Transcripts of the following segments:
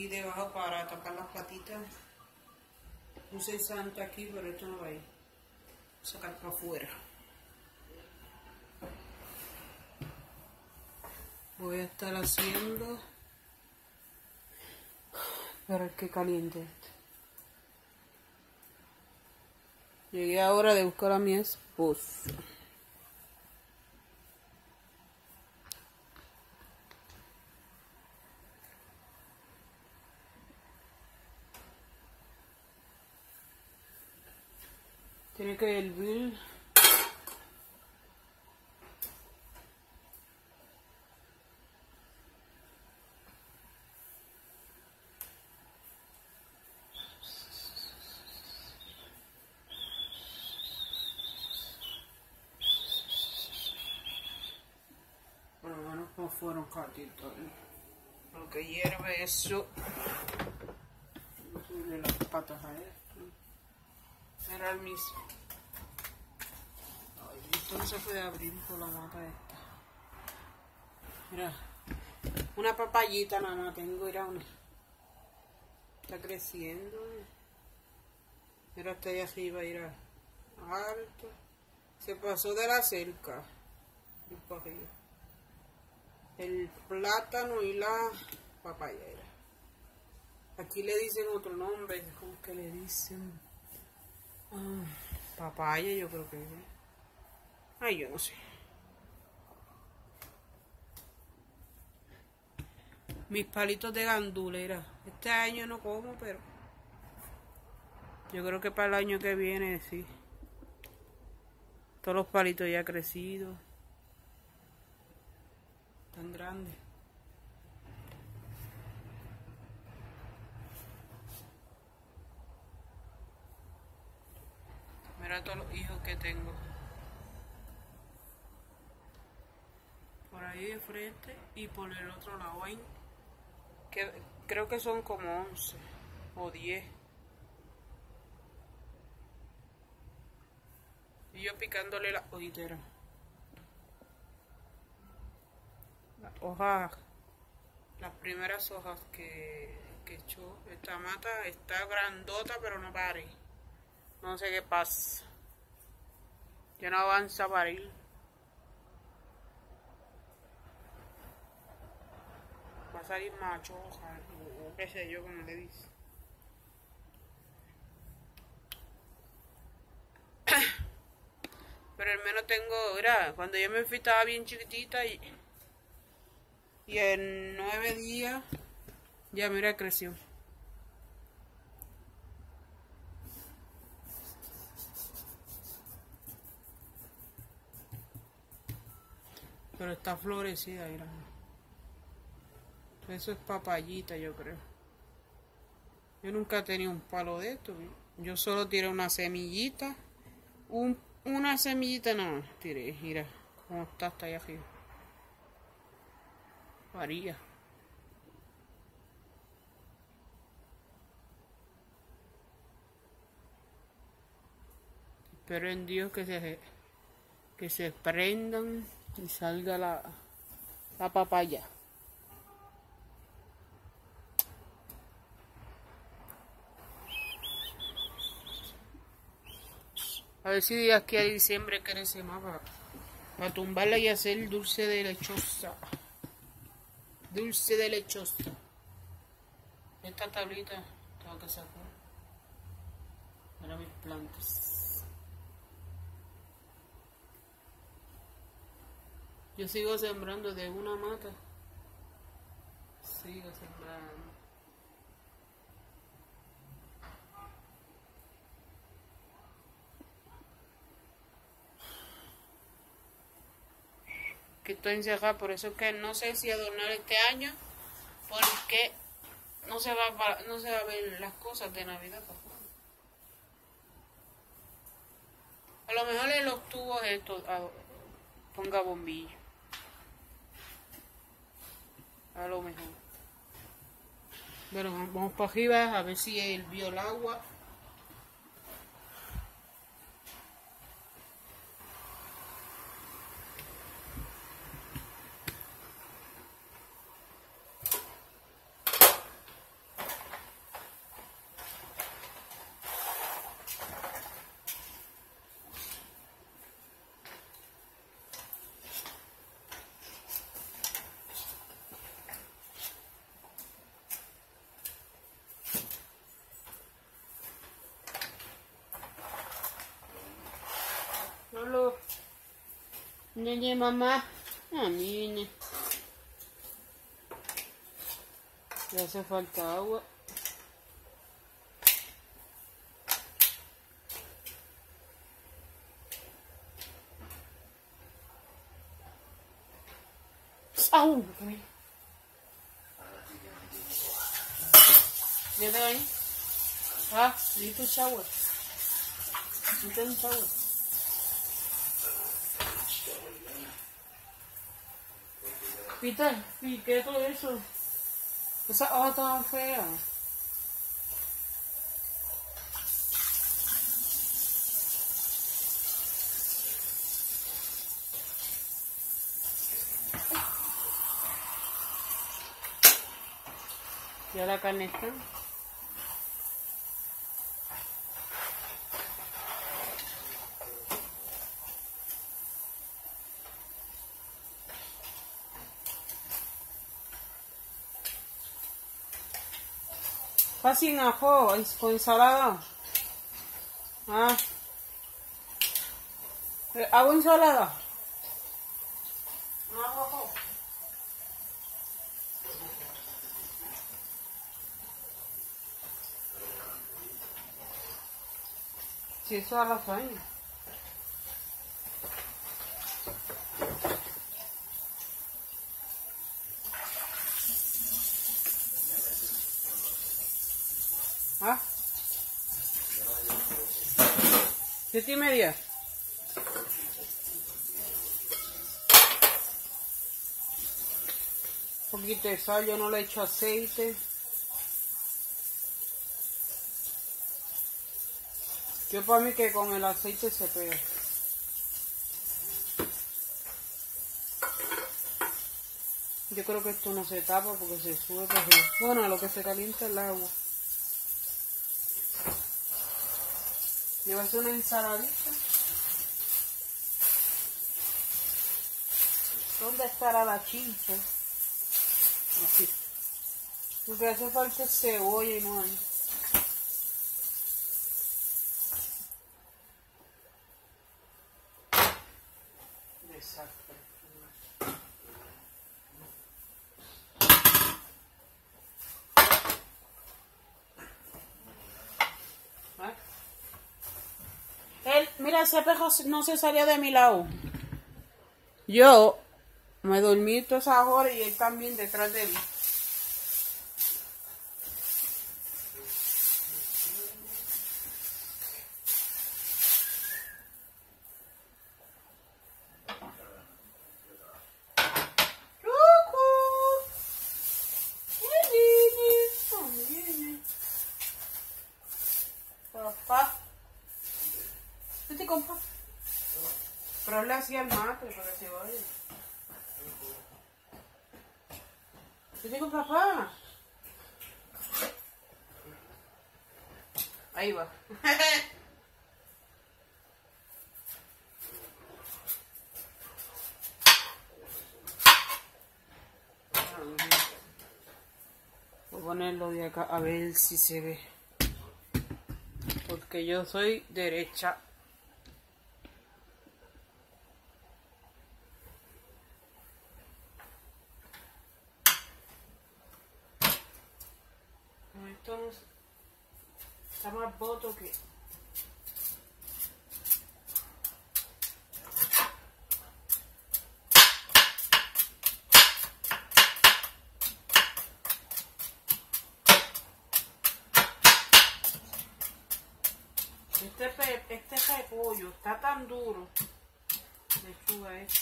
aquí debajo para tapar las patitas. Puse santa aquí, pero esto no va a ir. Sacar para afuera. Voy a estar haciendo para que caliente esto. Llegué ahora de buscar a mi esposo. Tiene que hervir. Por lo menos no fueron catitos. Lo que hierve eso. Subirle las patas a esto. Era el mismo. Ay, esto no se puede abrir por la mata esta. Mira, una papayita nada más tengo, mira una. Está creciendo. Mira, hasta allá arriba, mira. Alto. Se pasó de la cerca. El plátano y la papaya. Aquí le dicen otro nombre. ¿Cómo que le dicen? Papaya, yo creo que es. Ay, yo no sé. Mis palitos de gandulera. Este año no como, pero yo creo que para el año que viene sí. Todos los palitos ya crecidos. Tan grandes. Mira todos los hijos que tengo. Por ahí de frente y por el otro lado hay. Que creo que son como 11 o 10. Y yo picándole las hojiteras. Las hojas, las primeras hojas que echó. Esta mata está grandota, pero no pare. No sé qué pasa. Ya no avanza a parir. Va a salir machoja, o qué sé yo, como le dice. Pero al menos tengo, mira, cuando yo me fui estaba bien chiquitita y en 9 días ya mira creció. Pero está florecida, mira. Eso es papayita, yo creo. Yo nunca he tenido un palo de esto. Yo solo tiré una semillita. Una semillita no tiré. Mira cómo está hasta allá arriba. Varía. Espero en Dios que se prendan y salga la papaya. A ver si de aquí a diciembre crece más para tumbarla y hacer dulce de lechosa. Dulce de lechosa. Esta tablita tengo que sacar para mis plantas. Yo sigo sembrando de una mata. Sigo sembrando. Que estoy encerrada, por eso es que no sé si adornar este año, porque no se va a ver las cosas de Navidad para afuera. A lo mejor en los tubos estos ponga bombillo. A lo mejor. Bueno, vamos para arriba a ver si hirvió el agua. Solo. Nene, mamá. Ah, nene. Le hace falta agua. ¡Au! ¿Ya te ahí? Ah, necesito shower. Necesito un shower. Peter, ¿y qué es todo eso? Esa hoja tan fea. Ya la carne está. Casi en ajo, con ensalada. Ah. ¿Hago ensalada? No hago ajo. Si eso a lasaña. ¿Ah? 7:30. Un poquito de sal, yo no le echo aceite. Yo para mí que con el aceite se pega. Yo creo que esto no se tapa porque se sube para arriba. Bueno, a lo que se calienta el agua. Me voy a hacer una ensaladita. ¿Dónde estará la chincha? Aquí. Porque hace falta cebolla y no hay. Desastre. Mira, ese perro no se salió de mi lado. Yo me dormí todas esas horas y él también detrás de mí. Papá. Vete con papá. Pero le hacía el mate para que se vaya. Vete con papá. Ahí va. Voy a ponerlo de acá a ver si se ve. Porque yo soy derecha. Esto no está más boto que... Este repollo está tan duro. Lechuga es.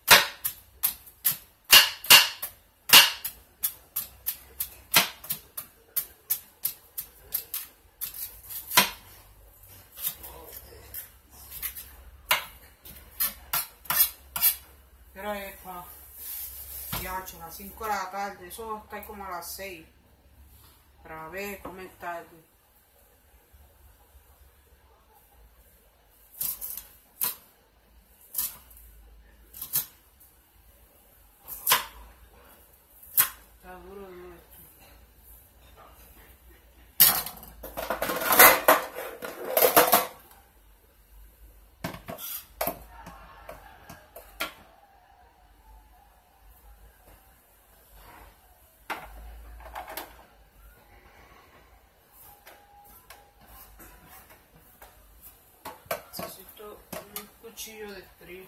Pero es para... Ya, a las 5 de la tarde. Eso está ahí como a las 6. Para ver cómo es tarde. Está duro, duro esto. cuchillo de estría.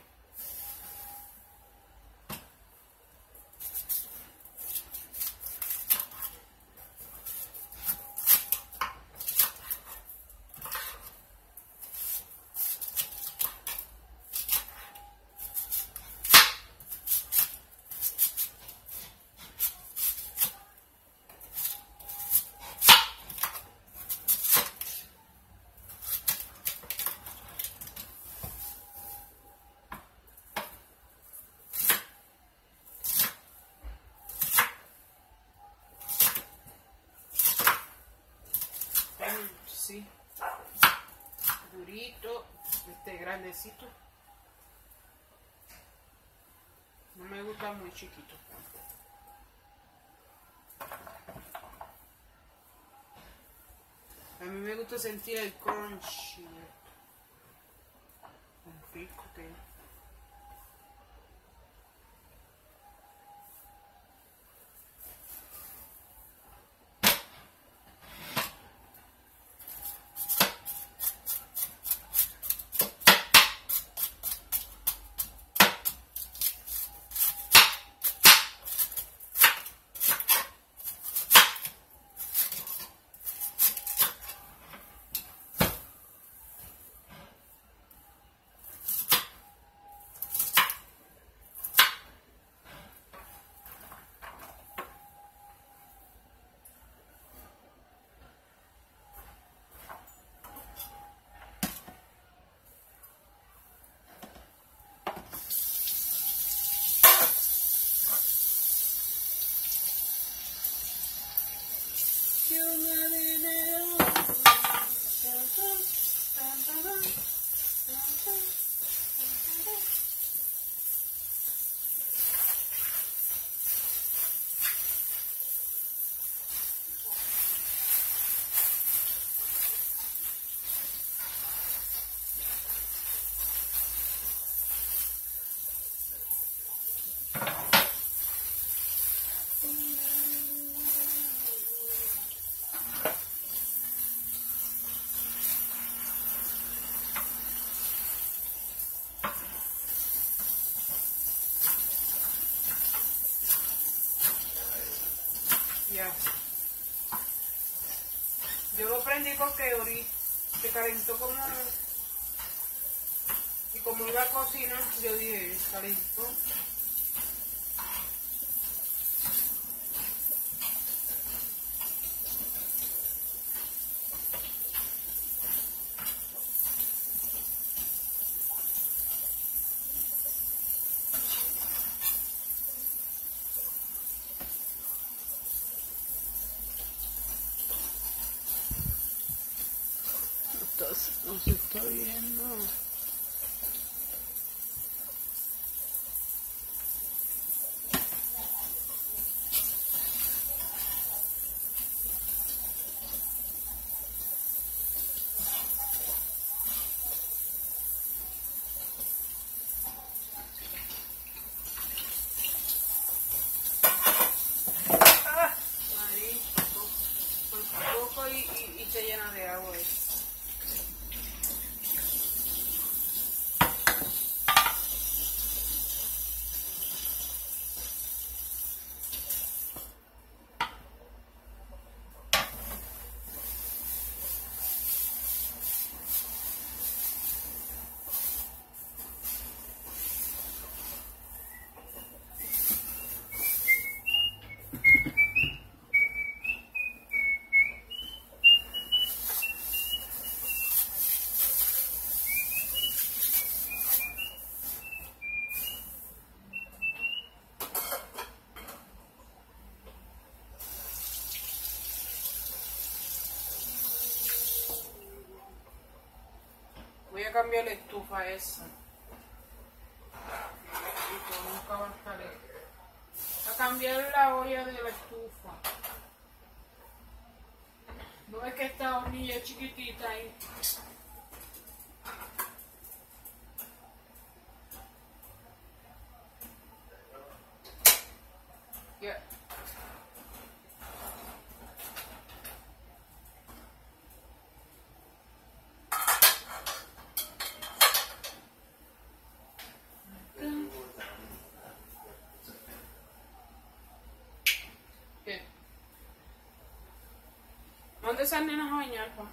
Sí, durito, grandecito. No me gusta muy chiquito. A mí me gusta sentir el crunch. Un rico que es. Ya. Yo lo prendí porque ahorita se calentó como... Y como iba a cocinar, yo dije, calentó. No se está viendo. Por poco y se llena de agua. Voy a cambiar la estufa esa. Nunca va a estar a cambiar la olla de la estufa. No es que esta hornilla es chiquitita ahí. Yeah. esas nenas a bañar, pa.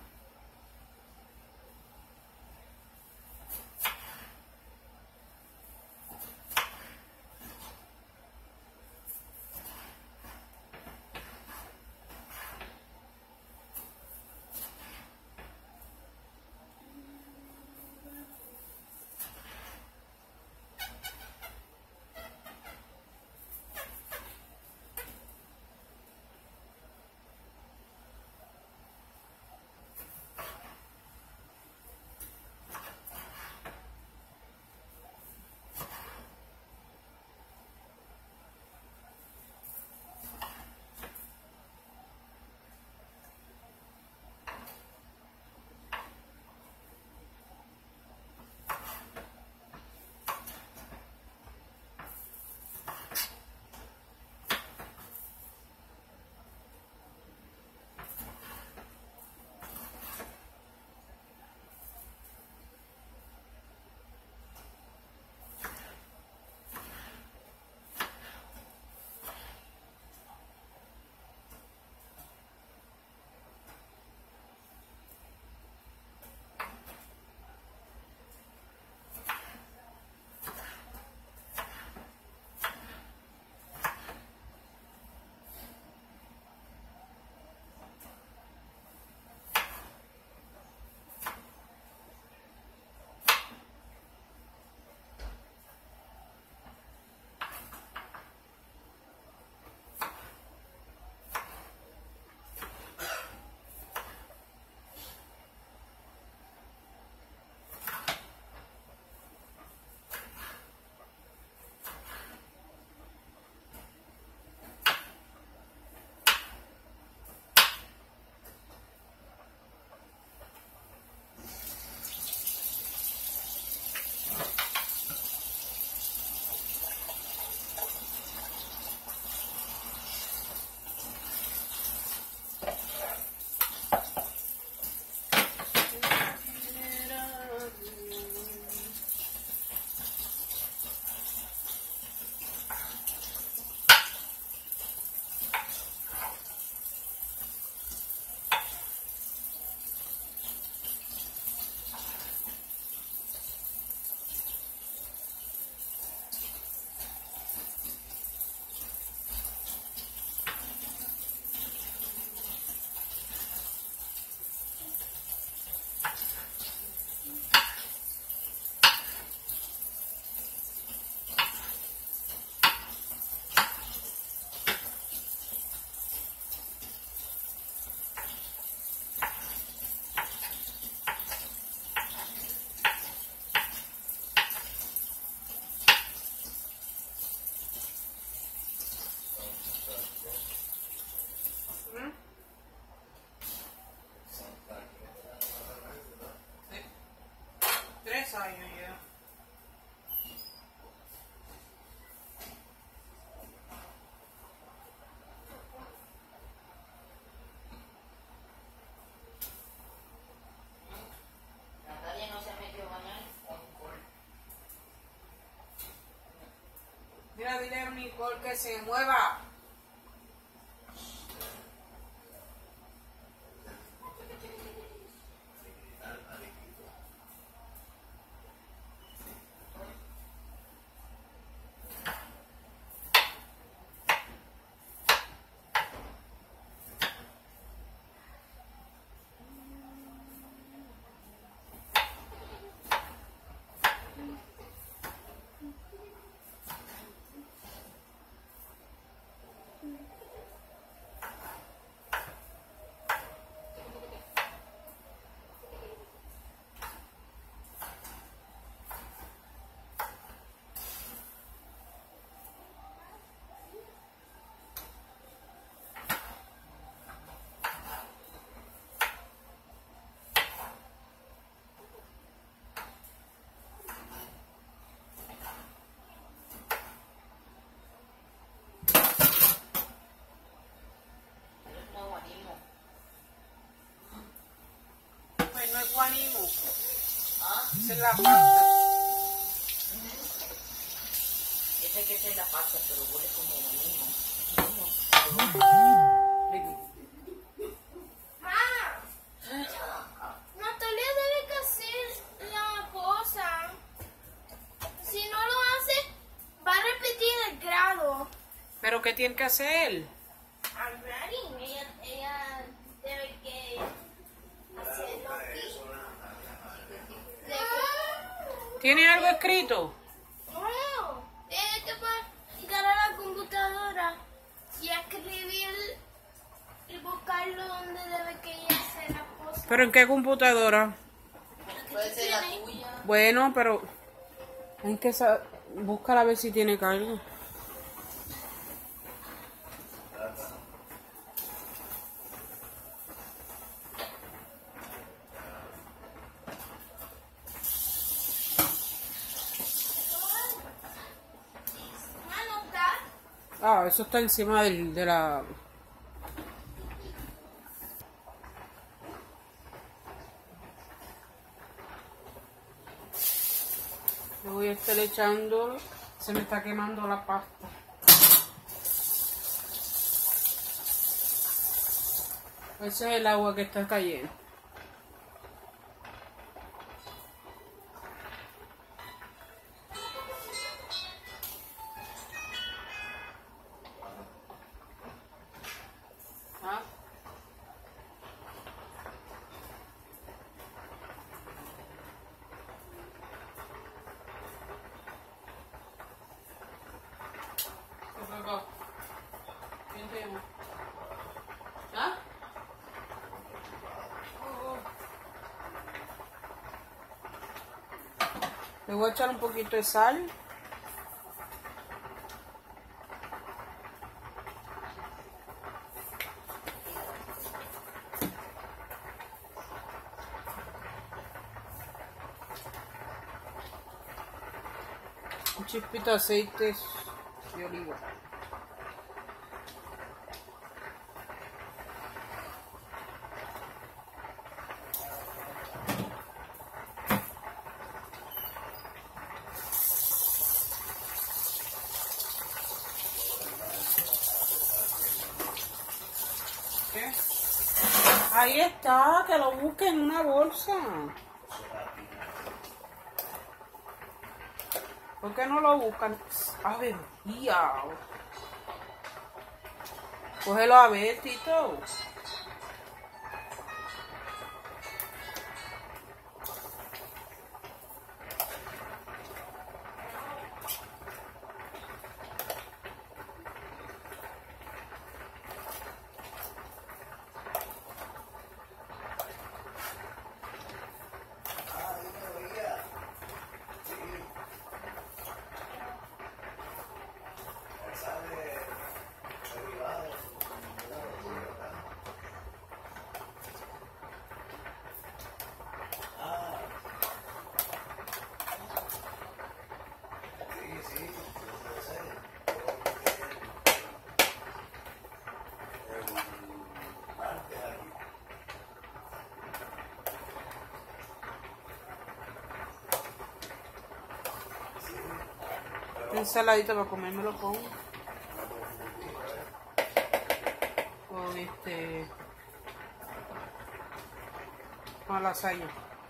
Mira, dile a Nicole que se mueva. No es guanimo. ¿Ah? Esa es la pasta. Esa que es la pasta, pero huele como guanimo. Ah. ¿qué tiene que hacer? I'm ready. Ella debe que hacerlo aquí. ¿Tiene algo escrito? No, tiene que llegar a la computadora y escribir y buscarlo donde debe que ella hacer las cosas. ¿Pero en qué computadora? Puede ser la tuya. Bueno, pero hay que buscar a ver si tiene cargo. Ah, eso está encima de la... Le voy a estar echando... Se me está quemando la pasta. Ese es el agua que está cayendo. ¿Ah? ¿Qué fue acá? ¿Quién te llamó? ¿Ah? Le voy a echar un poquito de sal. Un chispito de aceite de oliva. ¿Qué? Ahí está, que lo busque en una bolsa. ¿Por qué no lo buscan? A ver, ya. Cógelo a ver, Tito. Ensaladita para comérmelo con con lasaña.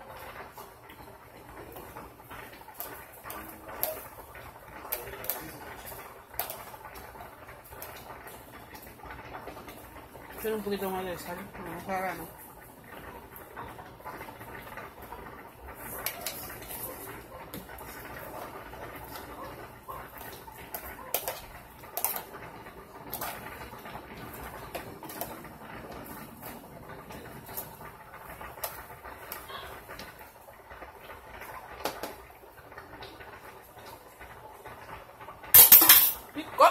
Tiene un poquito más de sal, no se haga, no. Pico.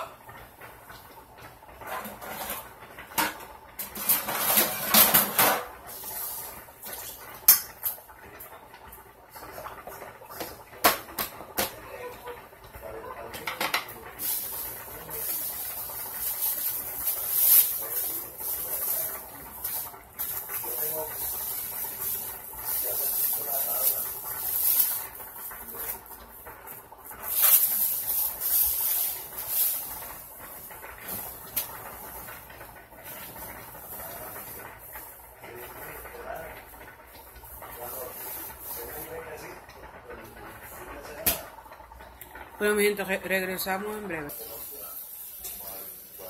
Bueno, mi gente, regresamos en breve.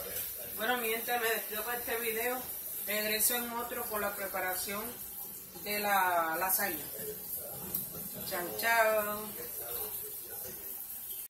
Bueno, mi gente, me despido con este video. Regreso en otro por la preparación de la lasaña. Chao, chao.